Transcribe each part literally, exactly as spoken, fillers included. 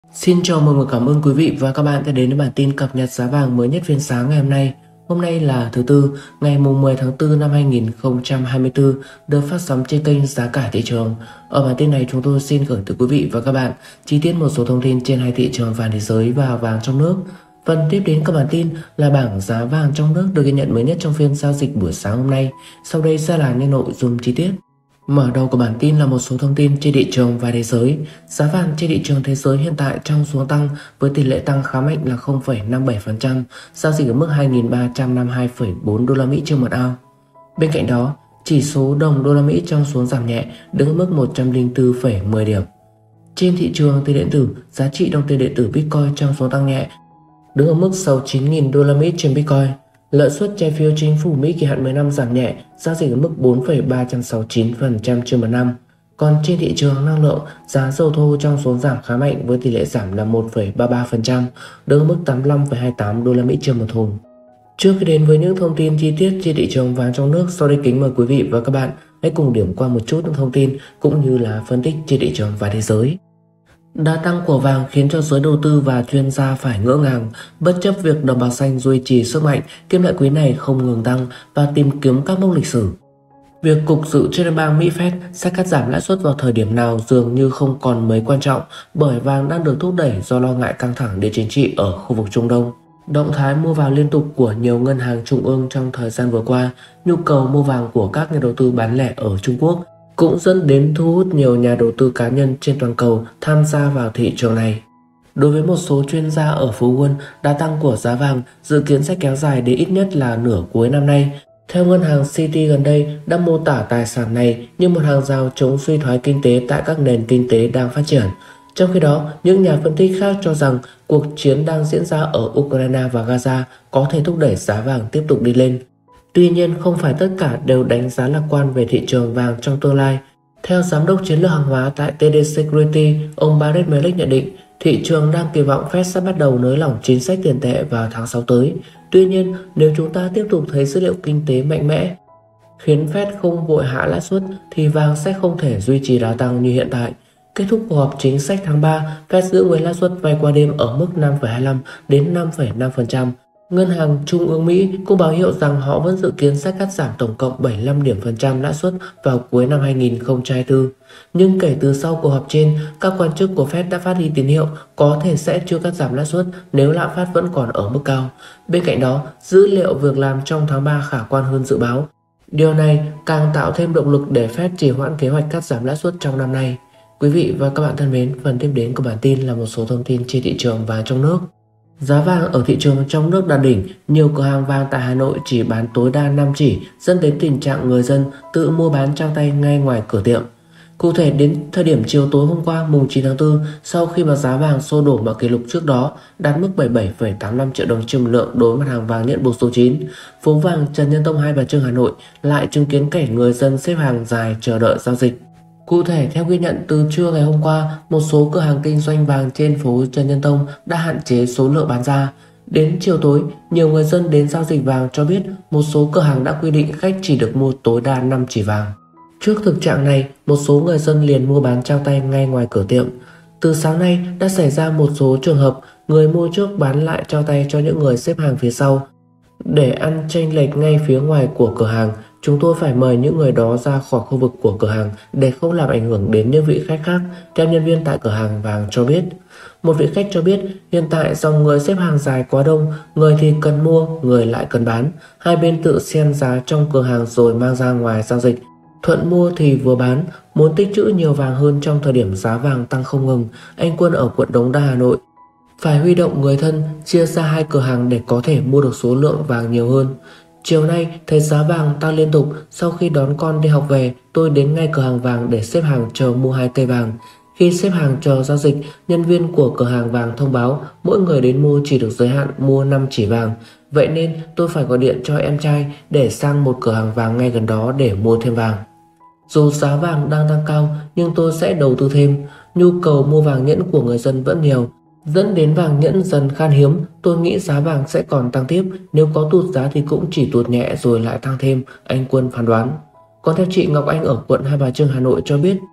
Xin chào mừng và cảm ơn quý vị và các bạn đã đến với bản tin cập nhật giá vàng mới nhất phiên sáng ngày hôm nay. Hôm nay là thứ Tư, ngày mười tháng tư năm hai nghìn không trăm hai mươi tư, được phát sóng trên kênh Giá cả thị trường. Ở bản tin này chúng tôi xin gửi tới quý vị và các bạn chi tiết một số thông tin trên hai thị trường vàng thế giới và vàng trong nước. Phần tiếp đến các bản tin là bảng giá vàng trong nước được ghi nhận mới nhất trong phiên giao dịch buổi sáng hôm nay. Sau đây sẽ là những nội dung chi tiết. Mở đầu của bản tin là một số thông tin trên thị trường và thế giới. Giá vàng trên thị trường thế giới hiện tại trong xu hướng tăng với tỷ lệ tăng khá mạnh là không phẩy năm mươi bảy phần trăm, giao dịch ở mức hai nghìn ba trăm năm mươi hai phẩy bốn đô la Mỹ trên một ounce. Bên cạnh đó, chỉ số đồng đô la Mỹ trong xu hướng giảm nhẹ đứng ở mức một trăm lẻ bốn phẩy mười điểm. Trên thị trường tiền điện tử, giá trị đồng tiền điện tử Bitcoin trong xu hướng tăng nhẹ đứng ở mức sáu mươi chín nghìn đô la Mỹ trên Bitcoin. Lợi suất trái phiếu chính phủ Mỹ kỳ hạn mười năm giảm nhẹ, giao dịch ở mức bốn phẩy ba trăm sáu mươi chín phần trăm trên một năm. Còn trên thị trường năng lượng, giá dầu thô trong số giảm khá mạnh với tỷ lệ giảm là một phẩy ba mươi ba phần trăm, đứng ở mức tám mươi lăm phẩy hai mươi tám đô la Mỹ trên một thùng. Trước khi đến với những thông tin chi tiết trên thị trường vàng trong nước, sau đây kính mời quý vị và các bạn hãy cùng điểm qua một chút những thông tin cũng như là phân tích trên thị trường và thế giới. Đà tăng của vàng khiến cho giới đầu tư và chuyên gia phải ngỡ ngàng. Bất chấp việc đồng bạc xanh duy trì sức mạnh, kim loại quý này không ngừng tăng và tìm kiếm các mốc lịch sử. Việc Cục Dự trữ Liên bang Mỹ Fed sẽ cắt giảm lãi suất vào thời điểm nào dường như không còn mấy quan trọng, bởi vàng đang được thúc đẩy do lo ngại căng thẳng địa chính trị ở khu vực Trung Đông. Động thái mua vào liên tục của nhiều ngân hàng trung ương trong thời gian vừa qua, nhu cầu mua vàng của các nhà đầu tư bán lẻ ở Trung Quốc cũng dẫn đến thu hút nhiều nhà đầu tư cá nhân trên toàn cầu tham gia vào thị trường này. Đối với một số chuyên gia ở phố Wall, đà tăng của giá vàng dự kiến sẽ kéo dài đến ít nhất là nửa cuối năm nay. Theo ngân hàng Citi gần đây đã mô tả tài sản này như một hàng rào chống suy thoái kinh tế tại các nền kinh tế đang phát triển. Trong khi đó, những nhà phân tích khác cho rằng cuộc chiến đang diễn ra ở Ukraine và Gaza có thể thúc đẩy giá vàng tiếp tục đi lên. Tuy nhiên, không phải tất cả đều đánh giá lạc quan về thị trường vàng trong tương lai. Theo Giám đốc Chiến lược hàng hóa tại tê đê Security, ông Barret Melick nhận định thị trường đang kỳ vọng Fed sẽ bắt đầu nới lỏng chính sách tiền tệ vào tháng sáu tới. Tuy nhiên, nếu chúng ta tiếp tục thấy dữ liệu kinh tế mạnh mẽ khiến Fed không vội hạ lãi suất thì vàng sẽ không thể duy trì đà tăng như hiện tại. Kết thúc cuộc họp chính sách tháng ba, Fed giữ nguyên lãi suất vay qua đêm ở mức năm phẩy hai mươi lăm đến năm phẩy năm phần trăm. Ngân hàng Trung ương Mỹ cũng báo hiệu rằng họ vẫn dự kiến sẽ cắt giảm tổng cộng bảy mươi lăm điểm phần trăm lãi suất vào cuối năm hai nghìn không trăm hai mươi tư. Nhưng kể từ sau cuộc họp trên, các quan chức của Fed đã phát đi tín hiệu có thể sẽ chưa cắt giảm lãi suất nếu lạm phát vẫn còn ở mức cao. Bên cạnh đó, dữ liệu việc làm trong tháng ba khả quan hơn dự báo. Điều này càng tạo thêm động lực để Fed trì hoãn kế hoạch cắt giảm lãi suất trong năm nay. Quý vị và các bạn thân mến, phần tiếp đến của bản tin là một số thông tin trên thị trường và trong nước. Giá vàng ở thị trường trong nước đạt đỉnh, nhiều cửa hàng vàng tại Hà Nội chỉ bán tối đa năm chỉ, dẫn đến tình trạng người dân tự mua bán trao tay ngay ngoài cửa tiệm. Cụ thể, đến thời điểm chiều tối hôm qua mùng chín tháng tư, sau khi mà giá vàng xô đổ mọi kỷ lục trước đó đạt mức bảy mươi bảy phẩy tám mươi lăm triệu đồng trên một lượng đối với mặt hàng vàng nhẫn buộc số chín, phố vàng Trần Nhân Tông Hai Bà Trưng Hà Nội lại chứng kiến cảnh người dân xếp hàng dài chờ đợi giao dịch. Cụ thể, theo ghi nhận từ trưa ngày hôm qua, một số cửa hàng kinh doanh vàng trên phố Trần Nhân Tông đã hạn chế số lượng bán ra. Đến chiều tối, nhiều người dân đến giao dịch vàng cho biết một số cửa hàng đã quy định khách chỉ được mua tối đa năm chỉ vàng. Trước thực trạng này, một số người dân liền mua bán trao tay ngay ngoài cửa tiệm. Từ sáng nay đã xảy ra một số trường hợp người mua trước bán lại trao tay cho những người xếp hàng phía sau. Để ăn chênh lệch ngay phía ngoài của cửa hàng, chúng tôi phải mời những người đó ra khỏi khu vực của cửa hàng để không làm ảnh hưởng đến những vị khách khác, theo nhân viên tại cửa hàng vàng cho biết. Một vị khách cho biết hiện tại dòng người xếp hàng dài quá đông, người thì cần mua, người lại cần bán. Hai bên tự xem giá trong cửa hàng rồi mang ra ngoài giao dịch. Thuận mua thì vừa bán, muốn tích trữ nhiều vàng hơn trong thời điểm giá vàng tăng không ngừng. Anh Quân ở quận Đống Đa, Hà Nội phải huy động người thân chia ra hai cửa hàng để có thể mua được số lượng vàng nhiều hơn. Chiều nay thấy giá vàng tăng liên tục, sau khi đón con đi học về, tôi đến ngay cửa hàng vàng để xếp hàng chờ mua hai cây vàng. Khi xếp hàng chờ giao dịch, nhân viên của cửa hàng vàng thông báo mỗi người đến mua chỉ được giới hạn mua năm chỉ vàng. Vậy nên tôi phải gọi điện cho em trai để sang một cửa hàng vàng ngay gần đó để mua thêm vàng. Dù giá vàng đang tăng cao nhưng tôi sẽ đầu tư thêm. Nhu cầu mua vàng nhẫn của người dân vẫn nhiều, dẫn đến vàng nhẫn dần khan hiếm. Tôi nghĩ giá vàng sẽ còn tăng tiếp, nếu có tụt giá thì cũng chỉ tụt nhẹ rồi lại tăng thêm, anh Quân phán đoán. Còn theo chị Ngọc Anh ở quận Hai Bà Trưng, Hà Nội cho biết,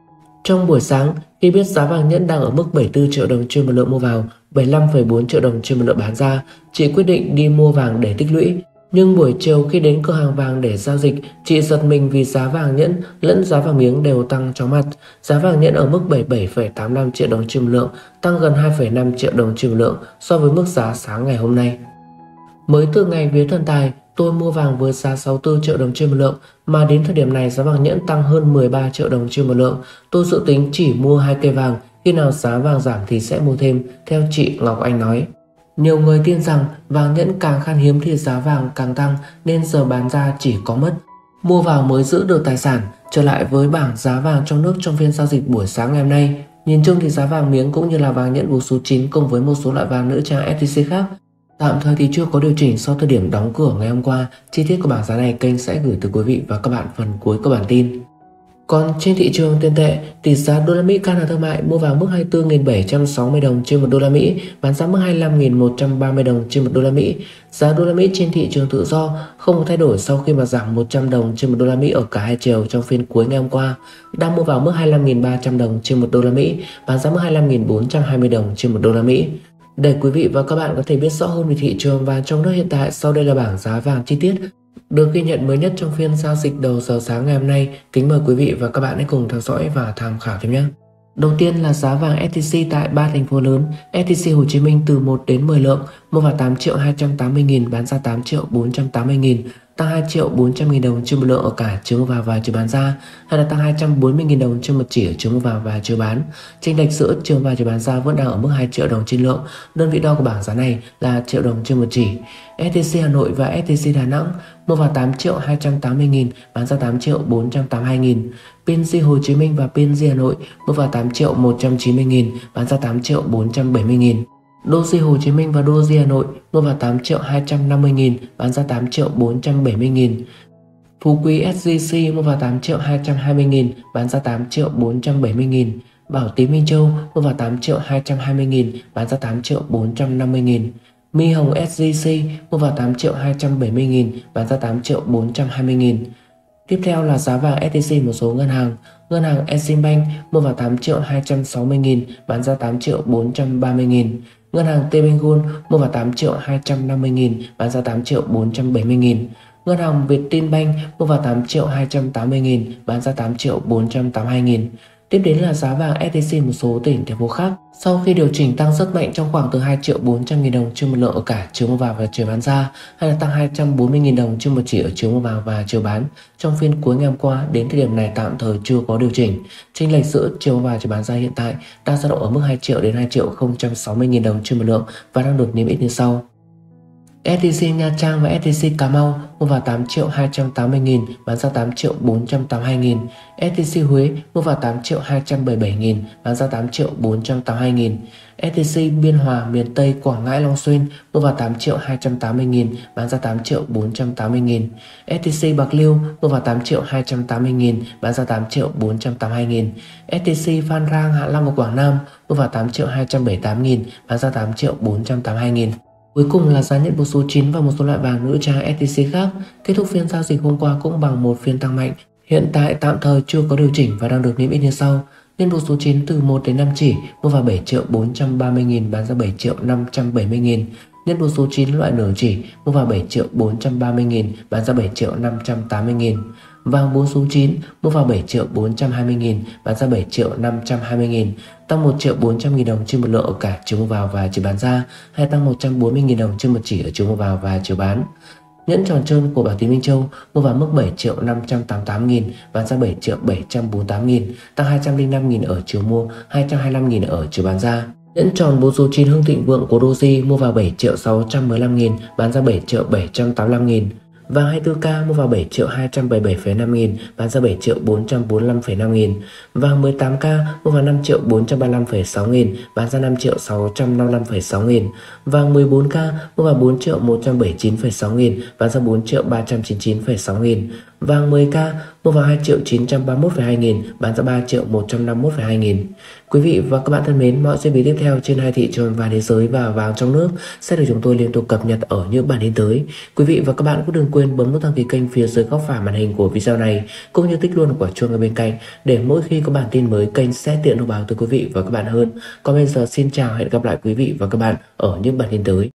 Trong buổi sáng, khi biết giá vàng nhẫn đang ở mức bảy mươi tư triệu đồng trên một lượng mua vào, bảy mươi lăm phẩy bốn triệu đồng trên một lượng bán ra, chị quyết định đi mua vàng để tích lũy. Nhưng buổi chiều khi đến cửa hàng vàng để giao dịch, chị giật mình vì giá vàng nhẫn lẫn giá vàng miếng đều tăng chóng mặt. Giá vàng nhẫn ở mức bảy mươi bảy phẩy tám mươi lăm triệu đồng trên một lượng, tăng gần hai phẩy năm triệu đồng trên một lượng so với mức giá sáng ngày hôm nay. Mới từ ngày vía thần tài, tôi mua vàng với giá sáu mươi tư triệu đồng trên một lượng, mà đến thời điểm này giá vàng nhẫn tăng hơn mười ba triệu đồng trên một lượng. Tôi dự tính chỉ mua hai cây vàng, khi nào giá vàng giảm thì sẽ mua thêm, theo chị Ngọc Anh nói. Nhiều người tin rằng vàng nhẫn càng khan hiếm thì giá vàng càng tăng, nên giờ bán ra chỉ có mất. Mua vào mới giữ được tài sản. Trở lại với bảng giá vàng trong nước trong phiên giao dịch buổi sáng ngày hôm nay, nhìn chung thì giá vàng miếng cũng như là vàng nhẫn bốn số chín cùng với một số loại vàng nữ trang ét tê xê khác tạm thời thì chưa có điều chỉnh sau thời điểm đóng cửa ngày hôm qua. Chi tiết của bảng giá này kênh sẽ gửi tới quý vị và các bạn phần cuối của bản tin. Còn trên thị trường tiền tệ, tỷ giá đô la Mỹ can hàng thương mại mua vào mức hai mươi tư nghìn bảy trăm sáu mươi đồng trên một đô la Mỹ, bán ra mức hai mươi lăm nghìn một trăm ba mươi đồng trên một đô la Mỹ. Giá đô la Mỹ trên thị trường tự do không có thay đổi sau khi mà giảm một trăm đồng trên một đô la Mỹ ở cả hai chiều trong phiên cuối ngày hôm qua, đang mua vào mức hai mươi lăm nghìn ba trăm đồng trên một đô la Mỹ, bán ra mức hai mươi lăm nghìn bốn trăm hai mươi đồng trên một đô la Mỹ. Để quý vị và các bạn có thể biết rõ hơn về thị trường vàng trong nước hiện tại, sau đây là bảng giá vàng chi tiết được ghi nhận mới nhất trong phiên giao dịch đầu giờ sáng ngày hôm nay. Kính mời quý vị và các bạn hãy cùng theo dõi và tham khảo thêm nhé. Đầu tiên là giá vàng ét tê xê tại ba thành phố lớn. ét tê xê Hồ Chí Minh từ một đến mười lượng, mua vào tám triệu hai trăm tám mươi nghìn, bán ra tám triệu bốn trăm tám mươi nghìn, tăng hai triệu bốn trăm nghìn đồng trên một lượng ở cả chiều mua vào và chiều bán ra, hay là tăng hai trăm bốn mươi nghìn đồng trên một chỉ ở chiều mua vào và chiều bán. Chênh lệch giữa chiều vào chiều bán ra vẫn đang ở mức hai triệu đồng trên lượng. Đơn vị đo của bảng giá này là triệu đồng trên một chỉ. ét tê xê Hà Nội và ét tê xê Đà Nẵng mua vào tám triệu hai trăm tám mươi nghìn, bán ra tám triệu bốn trăm tám mươi hai nghìn. pê en giê Hồ Chí Minh và pê en giê Hà Nội mua vào tám triệu một trăm chín mươi nghìn, bán ra tám triệu bốn trăm bảy mươi nghìn. Doji Hồ Chí Minh và Doji Hà Nội mua vào tám triệu hai trăm năm mươi nghìn, bán ra tám triệu bốn trăm bảy mươi nghìn. Phú Quý ét giê xê mua vào tám triệu hai trăm hai mươi nghìn, bán ra tám triệu bốn trăm bảy mươi nghìn. Bảo Tín Minh Châu mua vào tám triệu hai trăm hai mươi nghìn, bán ra tám triệu bốn trăm năm mươi nghìn. My Hồng ét giê xê mua vào tám triệu hai trăm bảy mươi nghìn, bán ra tám triệu bốn trăm hai mươi nghìn. Tiếp theo là giá vàng ét tê xê một số ngân hàng. Ngân hàng Eximbank mua vào tám triệu hai trăm sáu mươi nghìn, bán ra tám triệu bốn trăm ba mươi nghìn. Ngân hàng tê bê Gold mua vào tám triệu hai trăm năm mươi nghìn, bán ra tám triệu bốn trăm bảy mươi nghìn. Ngân hàng Vietinbank mua vào tám triệu hai trăm tám mươi nghìn, bán ra tám triệu bốn trăm tám mươi hai nghìn. Tiếp đến là giá vàng ét tê xê một số tỉnh thành phố khác. Sau khi điều chỉnh tăng rất mạnh trong khoảng từ hai triệu bốn trăm nghìn đồng trên một lượng ở cả chiều mua vào và chiều bán ra, hay là tăng hai trăm bốn mươi nghìn đồng trên một chỉ ở chiều mua vào và chiều bán, trong phiên cuối ngày hôm qua đến thời điểm này tạm thời chưa có điều chỉnh. Chênh lệch giữa chiều mua vào và chiều bán ra hiện tại đang dao động ở mức hai triệu đến hai triệu không trăm sáu mươi nghìn đồng trên một lượng và đang được niêm yết như sau. ét tê xê Nha Trang và ét tê xê Cà Mau mua vào tám triệu hai trăm tám mươi nghìn, bán ra tám triệu bốn trăm tám mươi hai nghìn. ét tê xê Huế mua vào tám triệu hai trăm bảy mươi bảy nghìn, bán ra tám triệu bốn trăm tám mươi hai nghìn. ét tê xê Biên Hòa, miền Tây, Quảng Ngãi, Long Xuyên mua vào tám triệu hai trăm tám mươi nghìn, bán ra tám triệu bốn trăm tám mươi nghìn. ét tê xê Bạc Liêu mua vào tám triệu hai trăm tám mươi nghìn, bán ra tám triệu bốn trăm tám mươi hai nghìn. ét tê xê Phan Rang, Hạ Long và Quảng Nam mua vào tám triệu hai trăm bảy mươi tám nghìn, bán ra tám triệu bốn trăm tám mươi hai nghìn. Cuối cùng là giá nhận một số chín và một số loại vàng nữ trang ét tê xê khác. Kết thúc phiên giao dịch hôm qua cũng bằng một phiên tăng mạnh. Hiện tại tạm thời chưa có điều chỉnh và đang được niêm yết như sau. Nên một số chín từ một đến năm chỉ mua vào bảy triệu bốn trăm ba mươi nghìn, bán ra bảy triệu năm trăm bảy mươi nghìn. Nên một số chín loại nửa chỉ mua vào bảy triệu bốn trăm ba mươi nghìn, bán ra bảy triệu năm trăm tám mươi nghìn. Vàng bốn số chín mua vào bảy triệu bốn trăm hai mươi nghìn, bán ra bảy triệu năm trăm hai mươi nghìn, tăng một triệu bốn trăm nghìn đồng trên một lượng ở cả chiều mua vào và chiều bán ra, hay tăng một trăm bốn mươi nghìn đồng trên một chỉ ở chiều mua vào và chiều bán. Nhẫn tròn trơn của Bảo Tín Minh Châu mua vào mức bảy triệu năm trăm tám mươi tám nghìn, bán ra bảy triệu bảy trăm bốn mươi tám nghìn, tăng hai trăm lẻ năm nghìn ở chiều mua, hai trăm hai mươi lăm nghìn ở chiều bán ra. Nhẫn tròn bốn số chín Hưng Thịnh Vượng của Doji mua vào bảy triệu sáu trăm mười lăm nghìn, bán ra bảy triệu bảy trăm tám mươi lăm nghìn. Vàng hai mươi tư K mua vào bảy triệu hai trăm bảy mươi bảy phẩy năm nghìn, bán ra bảy triệu bốn trăm bốn mươi lăm phẩy năm nghìn. Vàng mười tám K mua vào năm triệu bốn trăm ba mươi lăm phẩy sáu nghìn, bán ra năm triệu sáu trăm năm mươi lăm phẩy sáu nghìn. Vàng mười bốn K mua vào bốn triệu một trăm bảy mươi chín phẩy sáu nghìn, bán ra bốn triệu ba trăm chín mươi chín phẩy sáu nghìn. Vàng mười K mua vào hai triệu chín trăm ba mươi mốt phẩy hai nghìn, bán ra ba triệu một trăm năm mươi mốt phẩy hai nghìn. Quý vị và các bạn thân mến, mọi diễn biến tiếp theo trên hai thị trường vàng thế giới và vàng trong nước sẽ được chúng tôi liên tục cập nhật ở những bản tin tới. Quý vị và các bạn cũng đừng quên bấm nút đăng ký kênh phía dưới góc phải màn hình của video này, cũng như tích luôn quả chuông ở bên cạnh để mỗi khi có bản tin mới kênh sẽ tiện thông báo tới quý vị và các bạn hơn. Còn bây giờ xin chào, hẹn gặp lại quý vị và các bạn ở những bản tin tới.